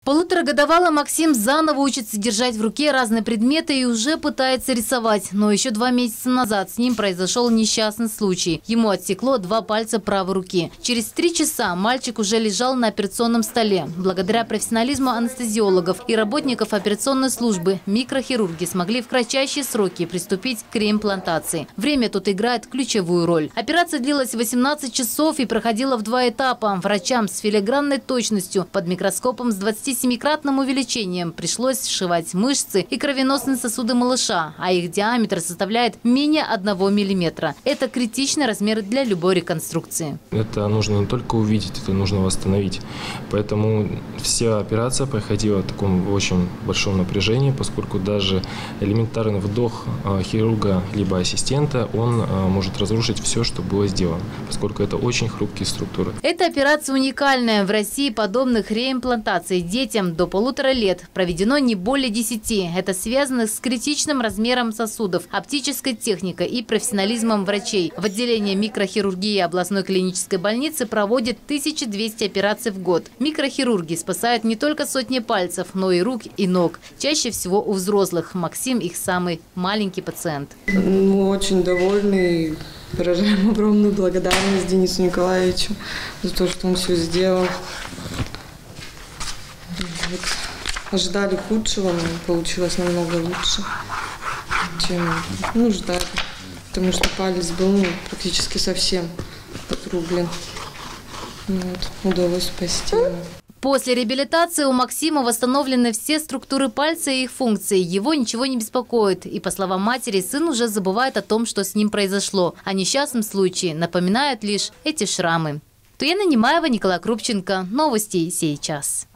Полуторагодовалый Максим заново учится держать в руке разные предметы и уже пытается рисовать. Но еще 2 месяца назад с ним произошел несчастный случай. Ему отсекло 2 пальца правой руки. Через 3 часа мальчик уже лежал на операционном столе. Благодаря профессионализму анестезиологов и работников операционной службы микрохирурги смогли в кратчайшие сроки приступить к реимплантации. Время тут играет ключевую роль. Операция длилась 18 часов и проходила в 2 этапа. Врачам с филигранной точностью под микроскопом с 27-кратным увеличением пришлось сшивать мышцы и кровеносные сосуды малыша, а их диаметр составляет менее 1 миллиметра. Это критичный размер для любой реконструкции. Это нужно не только увидеть, это нужно восстановить. Поэтому вся операция проходила в таком очень большом напряжении, поскольку даже элементарный вдох хирурга либо ассистента, он может разрушить все, что было сделано, поскольку это очень хрупкие структуры. Эта операция уникальная. В России подобных реимплантаций детям до 1,5 лет проведено не более 10. Это связано с критичным размером сосудов, оптической техникой и профессионализмом врачей. В отделении микрохирургии областной клинической больницы проводят 1200 операций в год. Микрохирурги спасают не только сотни пальцев, но и рук и ног. Чаще всего у взрослых. Максим их самый маленький пациент. Очень довольный. Выражаем огромную благодарность Денису Николаевичу за то, что он все сделал. Ожидали худшего, но получилось намного лучше, чем ждали. Потому что палец был практически совсем отрублен. Удалось спасти его. После реабилитации у Максима восстановлены все структуры пальца и их функции. Его ничего не беспокоит. И, по словам матери, сын уже забывает о том, что с ним произошло. О несчастном случае напоминают лишь эти шрамы. Туяна Немаева, Николай Крупченко. Новости сейчас.